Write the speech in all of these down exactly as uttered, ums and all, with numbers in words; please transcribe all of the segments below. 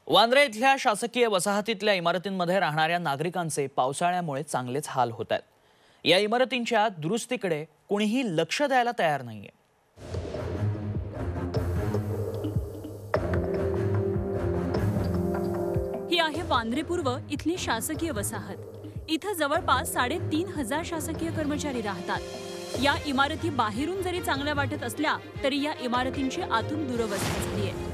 वांद्रे इथल्या शासकीय वसाहतीतल्या इमारतींमध्ये राहणाऱ्या नागरिकांचे पावसाळ्यामुळे चांगलेच हाल होत आहेत। या इमारतींच्या दुरुस्तीकडे कोणीही लक्ष द्यायला तयार नाहीये। ही आहे वांद्रे पूर्व इथली शासकीय वसाहत। इथं जवळपास साडेतीन हजार शासकीय कर्मचारी राहतात। या इमारती बाहेरून जरी चांगल्या वाटत असल्या तरी या इमारतींची आतून दुरवस्था झाली आहे।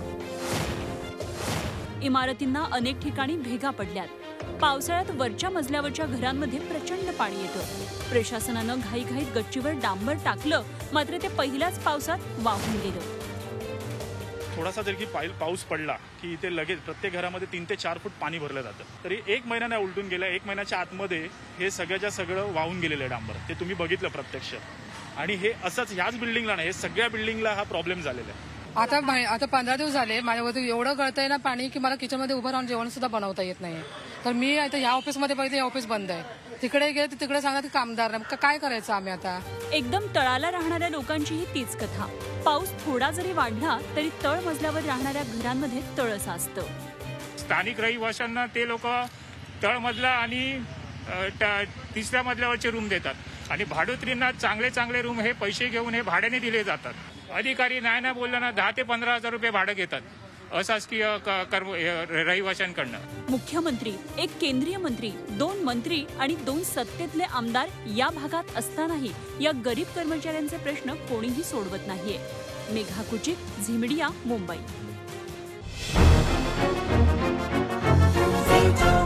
इमारतींना अनेक ठिकाणी भेगा पडल्यात। पावसाळ्यात वरच्या मजल्यावरच्या घरांमध्ये प्रचंड पाणी येतं। प्रशासनानं घाईघाईत गच्चीवर डांबर टाकलं, मात्र ते पहिल्याच पावसात वाहून गेलं। थोडासा जर की पाऊस पडला की इथे लगेच प्रत्येक घरामध्ये तीन ते चार फूट पाणी भरलं जातं। तरी एक महिना नाही उलटून गेला, एक महिन्याच्या आतमध्ये हे सगळ्याच्या सगळं वाहून गेलेलं आहे डांबर। ते तुम्ही बघितलं प्रत्यक्ष। आणि हे असंच ह्याच बिल्डिंगला नाही, हे सगळ्या बिल्डिंगला हा प्रॉब्लेम झालेला आहे। आता आता पंधरा दिवस झाले माझ्यावरती एवढं गळतंय ना पाणी की मला किचनमध्ये उभं राहून जेवण सुद्धा बनवता येत नाही। तर मी आता या ऑफिसमध्ये बघितलं, या ऑफिस बंद आहे। तिकडे गेले तिकडे सांगा ते कामदार, काय करायचं आम्ही आता। एकदम तळाला राहणाऱ्या लोकांचीही तीच कथा। पाऊस थोडा जरी वाढला तरी तळ मजल्यावर राहणाऱ्या घरांमध्ये तळ साचतं। स्थानिक रहिवाशांना ते लोक तळ मजला आणि तिसऱ्या मजल्यावरचे रूम देतात आणि भाडोत्रींना चांगले चांगले रूम हे पैसे घेऊन हे भाड्याने दिले जातात। अधिकारी नाही ना बोललं ना दहा ते पंधरा हजार रुपये भाडं घेतात अशासकीय रहिवाशांकडनं। मुख्यमंत्री, एक केंद्रीय मंत्री, दोन मंत्री आणि दोन सत्तेतले आमदार या भागात असतानाही या गरीब कर्मचाऱ्यांचे प्रश्न कोणीही सोडवत नाहीये। मेघा कुचिक, झी मीडिया, मुंबई।